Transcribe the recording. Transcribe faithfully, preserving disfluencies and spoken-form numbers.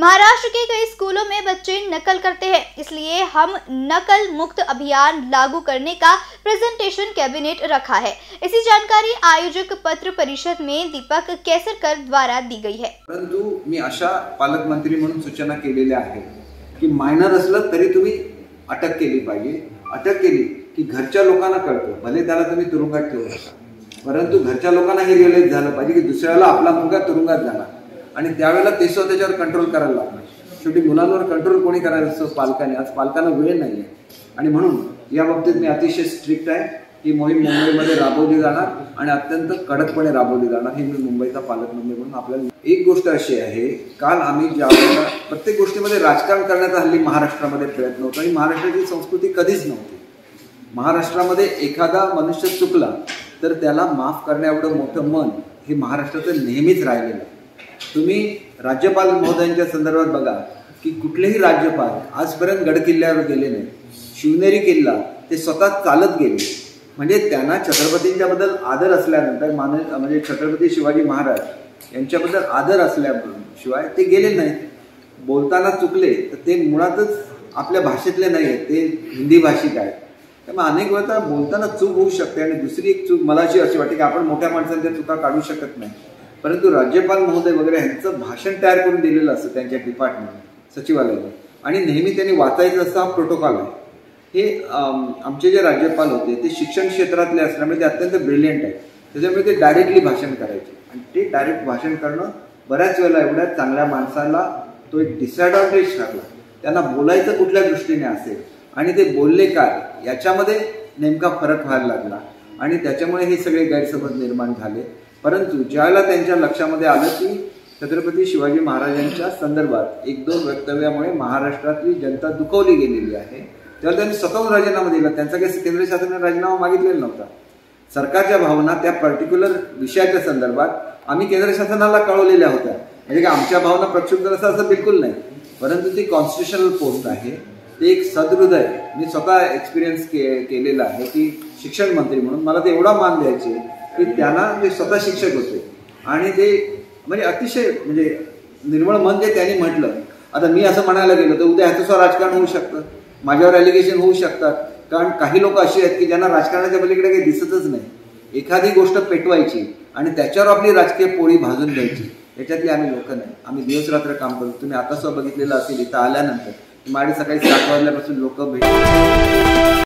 महाराष्ट्र के कई स्कूलों में बच्चे नकल करते हैं, इसलिए हम नकल मुक्त अभियान लागू करने का प्रेजेंटेशन कैबिनेट रखा है। इसी जानकारी आयोजक पत्र परिषद में दीपक केसरकर द्वारा दी गई है। परंतु मी अशा पालकमंत्री म्हणून सूचना केलेल्या आहे की मायनर असलं तरी तुम्ही अटक केली पाहिजे। अटक केली की घरच्या लोकांना कळतं, भले त्याला तुम्ही तुरुंगात ठेवू नका, परंतु घरच्या लोकांना हे रिअलाइज झालं पाहिजे की दुसऱ्याला आपला मुलगा तुरुंगात जाणार आणि त्यावेळेला ते सुद्धा त्याच्यावर कंट्रोल करायला लागणार। शेवटी मुलांवर कंट्रोल कोणी करायचं असतं? पालकांनी। आज पालकांना वेळ नाहीये आणि म्हणून या बाबतीत मी अतिशय स्ट्रिक्ट आहे। ही मोहीम मुंबईमध्ये राबवली जाणार आणि अत्यंत कडकपणे राबवली जाणार। हे मी मुंबईचा पालकमंत्री म्हणून आपल्याला एक गोष्ट अशी आहे, काल आम्ही ज्यावेळेला प्रत्येक गोष्टीमध्ये राजकारण करण्याचा हल्ली महाराष्ट्रामध्ये प्रयत्न होता आणि महाराष्ट्राची संस्कृती कधीच नव्हती। महाराष्ट्रामध्ये एखादा मनुष्य चुकला तर त्याला माफ करण्याएवढं मोठं मन हे महाराष्ट्राचं नेहमीच राहिलेलं आहे। तुम्ही राज्यपाल महोदयांच्या संदर्भात बघा की कुठलेही राज्यपाल आजपर्यंत गड किल्ल्यावर गेले नाही। शिवनेरी किल्ला ते स्वतः चालत गेले, म्हणजे त्यांना छत्रपतींच्या बद्दल आदर असल्यानंतर मान म्हणजे छत्रपती शिवाजी महाराज यांच्याबद्दल आदर असल्याशिवाय ते गेले नाहीत। बोलताना चुकले तर ते मुळातच आपल्या भाषेतले नाही आहेत, ते हिंदी भाषिक आहेत। त्यामुळे अनेक वेळा बोलताना चूक होऊ शकते आणि दुसरी एक चूक मला अशी अशी वाटते की आपण मोठ्या माणसांच्या चुका काढू शकत नाही, परंतु राज्यपाल महोदय वगैरे यांचं भाषण तयार करून दिलेलं असतं त्यांच्या डिपार्टमेंट सचिवालयाला आणि नेहमी त्यांनी वाचायचं असं हा प्रोटोकॉल आहे। हे आमचे जे राज्यपाल होते ते शिक्षण क्षेत्रातले असल्यामुळे ते अत्यंत ब्रिलियंट आहे, त्याच्यामुळे ते डायरेक्टली भाषण करायचे आणि ते डायरेक्ट भाषण करणं बऱ्याच वेळेला एवढ्या चांगल्या माणसाला तो एक डिसएडव्हान्टेज ठरला। त्यांना बोलायचं कुठल्या दृष्टीने असेल आणि ते बोलले काय याच्यामध्ये नेमका फरक व्हायला लागला आणि त्याच्यामुळे हे सगळे गैरसमज निर्माण झाले। परंतु ज्यावेळेला त्यांच्या लक्षामध्ये आलं की छत्रपती शिवाजी महाराजांच्या संदर्भात एक दोन वक्तव्यामुळे महाराष्ट्रातली जनता दुखवली गेलेली आहे, तेव्हा त्यांनी स्वतःहून राजीनामा दिला। त्यांचा काही केंद्र शासनाने राजीनामा मागितलेला नव्हता। सरकारच्या भावना त्या पर्टिक्युलर विषयाच्या संदर्भात आम्ही केंद्र शासनाला कळवलेल्या होत्या, म्हणजे की आमच्या भावना प्रक्षुब्ध असं असं बिलकुल नाही, परंतु ती कॉन्स्टिट्युशनल पोस्ट आहे। ते एक सदहृदय मी स्वतः एक्सपिरियन्स के केलेला आहे की शिक्षण मंत्री म्हणून मला ते एवढा मान द्यायचे की त्यांना ते स्वतः शिक्षक होते आणि ते म्हणजे अतिशय म्हणजे निर्मळ मन जे त्यांनी म्हटलं। आता मी असं म्हणायला गेलो तर उद्या ह्याचं राजकारण होऊ शकतं, माझ्यावर ॲलिगेशन होऊ शकतात, कारण काही लोक अशी आहेत की ज्यांना राजकारणाच्या पलीकडे काही दिसतच नाही। एखादी गोष्ट पेटवायची आणि त्याच्यावर आपली राजकीय पोळी भाजून द्यायची, याच्यातली आम्ही लोक नाही। आम्ही दिवस रात्र काम करतो। तुम्ही आता सुद्धा बघितलेलं असेल, इथं आल्यानंतर माझ्या सकाळी सात वाजल्यापासून लोक भेट